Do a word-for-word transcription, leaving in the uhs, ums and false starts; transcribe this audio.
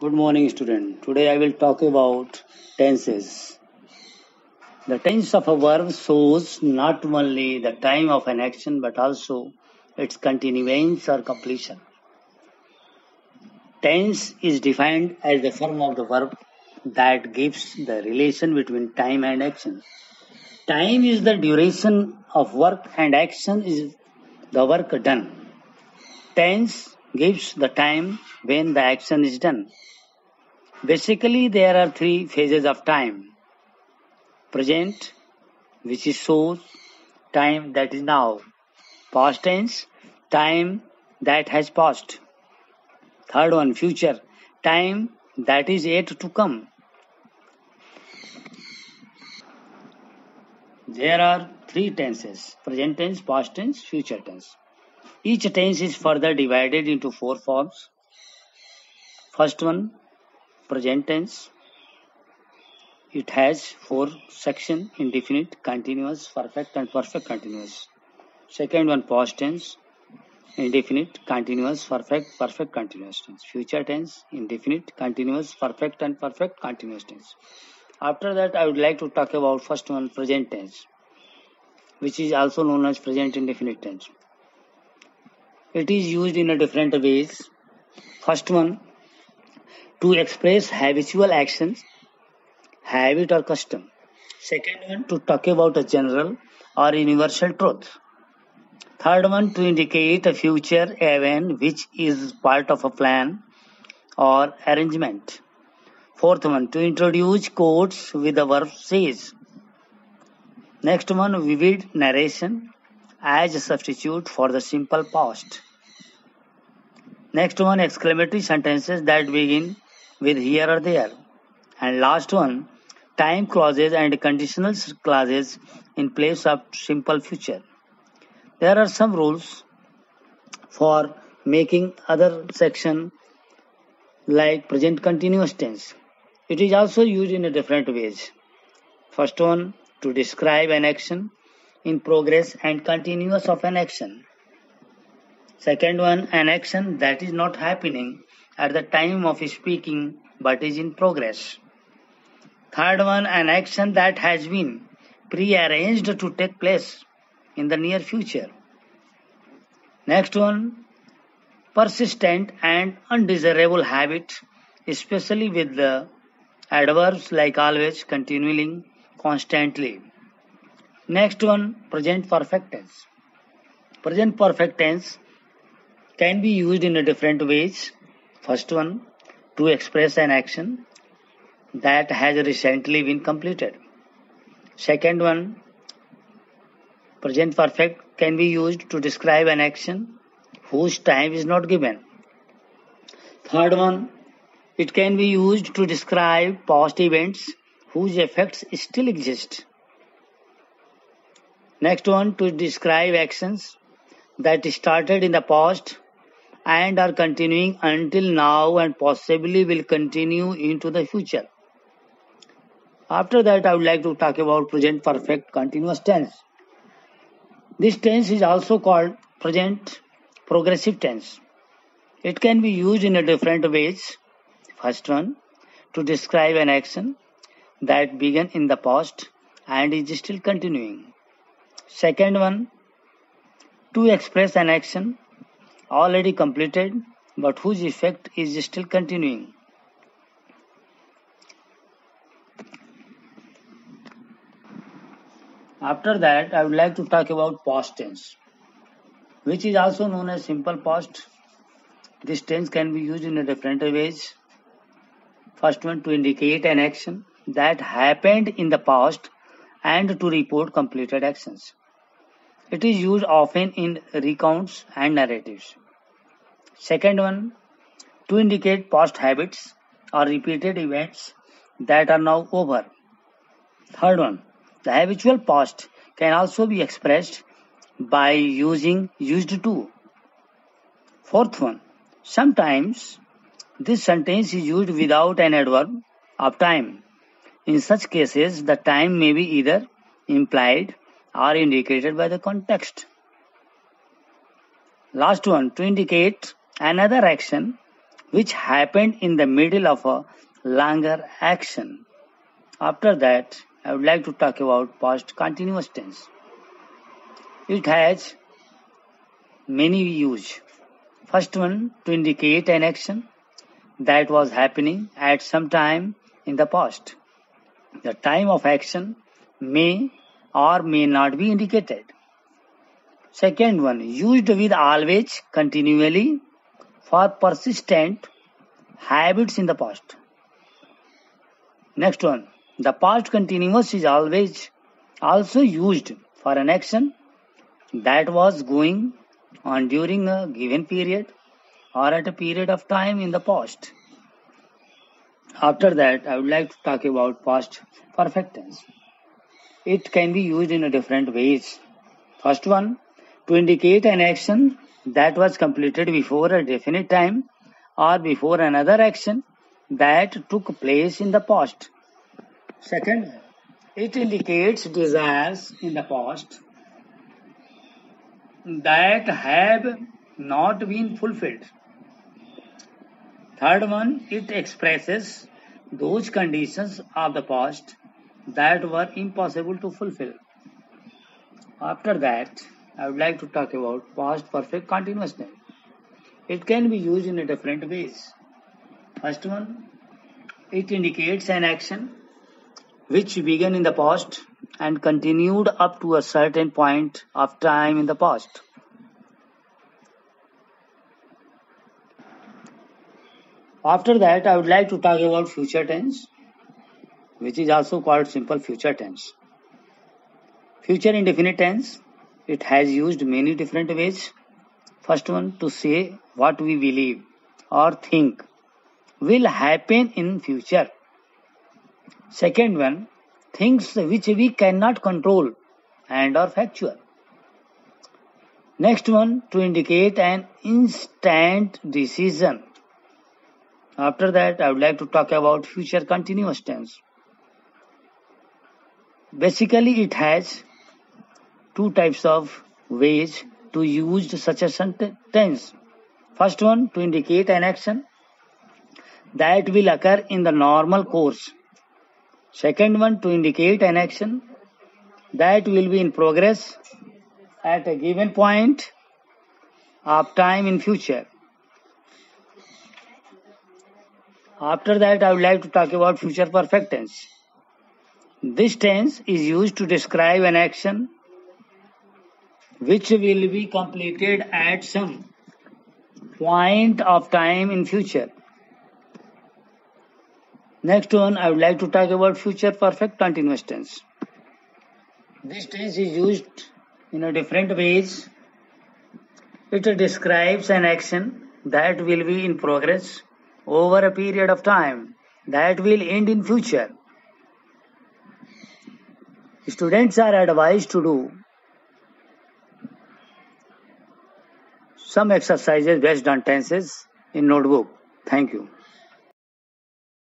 Good morning, student. Today I will talk about tenses. The tense of a verb shows not only the time of an action but also its continuance or completion. Tense is defined as the form of the verb that gives the relation between time and action. Time is the duration of work and action is the work done. Tense gives the time when the action is done. Basically, there are three phases of time. Present, which is shows time that is now. Past tense, time that has passed. Third one, future, time that is yet to come. There are three tenses: present tense, past tense, future tense. Each tense is further divided into four forms. First one, present tense. It has four sections: indefinite, continuous, perfect, and perfect continuous. Second one, past tense. Indefinite, continuous, perfect, perfect continuous tense. Future tense, indefinite, continuous, perfect, and perfect continuous tense. After that, I would like to talk about first one, present tense, which is also known as present indefinite tense. It is used in a different ways. First one, to express habitual actions, habit or custom. Second one, to talk about a general or universal truth. Third one, to indicate a future event which is part of a plan or arrangement. Fourth one, to introduce quotes with the verb says. Next one, vivid narration as a substitute for the simple past. Next one, exclamatory sentences that begin with here or there. And last one, time clauses and conditional clauses in place of simple future. There are some rules for making other section like present continuous tense. It is also used in a different ways. First one, to describe an action in progress and continuous of an action. Second one, an action that is not happening at the time of speaking but is in progress. Third one, an action that has been pre-arranged to take place in the near future. Next one, persistent and undesirable habit, especially with the adverbs like always, continuing, constantly. Next one, present perfect tense. Present perfect tense can be used in a different ways. First one, to express an action that has recently been completed. Second one, present perfect can be used to describe an action whose time is not given. Third one, it can be used to describe past events whose effects still exist. Next one, to describe actions that started in the past and are continuing until now and possibly will continue into the future. After that, I would like to talk about present perfect continuous tense. This tense is also called present progressive tense. It can be used in a different ways. First one, to describe an action that began in the past and is still continuing. Second one, to express an action already completed but whose effect is still continuing. After that, I would like to talk about past tense, which is also known as simple past. This tense can be used in a different ways. First one, to indicate an action that happened in the past and to report completed actions. It is used often in recounts and narratives. Second one, to indicate past habits or repeated events that are now over. Third one, the habitual past can also be expressed by using used to. Fourth one, sometimes this sentence is used without an adverb of time. In such cases, the time may be either implied or indicated by the context. Last one, to indicate another action which happened in the middle of a longer action. After that, I would like to talk about past continuous tense. It has many use. First one, to indicate an action that was happening at some time in the past. The time of action may or may not be indicated. Second one, used with always, continually, for persistent habits in the past. Next one, the past continuous is always also used for an action that was going on during a given period or at a period of time in the past. After that, I would like to talk about past perfect tense. It can be used in a different ways. First one, to indicate an action that was completed before a definite time or before another action that took place in the past. Second, it indicates desires in the past that have not been fulfilled. Third one, it expresses those conditions of the past that were impossible to fulfill. After that, I would like to talk about past perfect continuous tense. It can be used in a different ways. First one, it indicates an action which began in the past and continued up to a certain point of time in the past. After that, I would like to talk about future tense, which is also called simple future tense. Future indefinite tense, it has used many different ways. First one, to say what we believe or think will happen in future. Second one, things which we cannot control and are factual. Next one, to indicate an instant decision. After that, I would like to talk about future continuous tense. Basically, it has two types of ways to use such a sentence. First one, to indicate an action that will occur in the normal course. Second one, to indicate an action that will be in progress at a given point of time in future. After that, I would like to talk about future perfect tense. This tense is used to describe an action which will be completed at some point of time in future. Next one, I would like to talk about future perfect continuous tense. This tense is used in a different ways. It describes an action that will be in progress over a period of time that will end in future. Students are advised to do some exercises based on tenses in notebook. Thank you.